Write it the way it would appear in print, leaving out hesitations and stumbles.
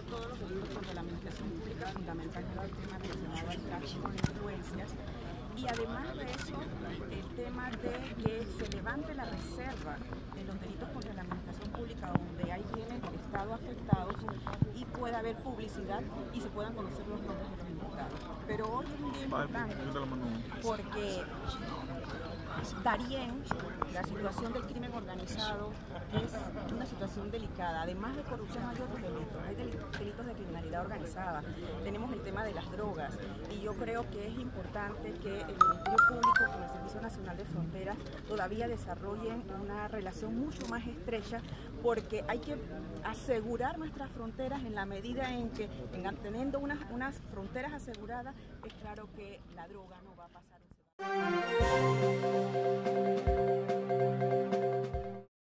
todos los delitos contra la administración pública, fundamentalmente el tema relacionado al tráfico de influencias. Y además de eso, el tema de que se levante la reserva en los delitos contra la administración pública, donde hay bienes del Estado afectados y pueda haber publicidad y se puedan conocer los nombres de los imputados. Pero hoy es un día importante porque Darién, la situación del crimen organizado es una situación delicada. Además de corrupción hay otros delitos, hay delitos de criminalidad organizada, tenemos el tema de las drogas y yo creo que es importante que el Ministerio Público con el Servicio Nacional de Fronteras todavía desarrollen una relación mucho más estrecha, porque hay que asegurar nuestras fronteras en la medida en que teniendo unas fronteras aseguradas, es claro que la droga no va a pasar.